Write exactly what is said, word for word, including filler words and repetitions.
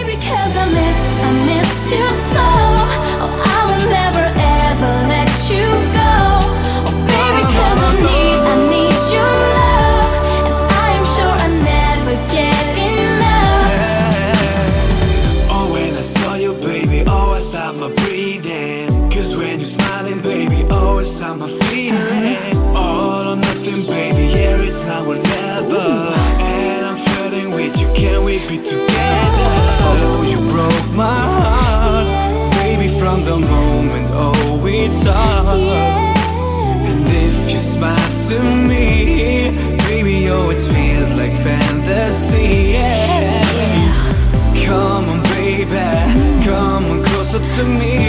baby, cause I miss, I miss you so. Oh, I will never ever let you go. Oh baby, cause I need, I need your love, and I'm sure I never get enough. Oh, when I saw you, baby, oh, I stopped my breathing. Cause when you're smiling, baby, oh, it's time my feeling. All or nothing, baby, yeah, it's now or never. And I'm flirting with you, can we be together? Oh, you broke my heart, baby, from the moment, oh, we talked. And if you smile to me, baby, oh, it feels like fantasy, yeah. Come on, baby, come on closer to me.